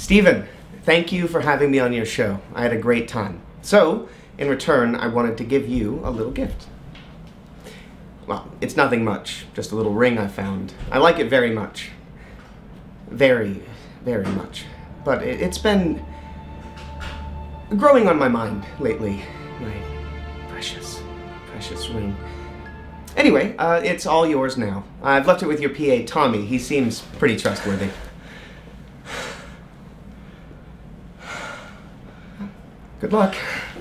Stephen, thank you for having me on your show. I had a great time. So, in return, I wanted to give you a little gift. Well, it's nothing much, just a little ring I found. I like it very much. Very, very much. But it's been growing on my mind lately. My precious, precious ring. Anyway, it's all yours now. I've left it with your PA, Tommy. He seems pretty trustworthy. Good luck.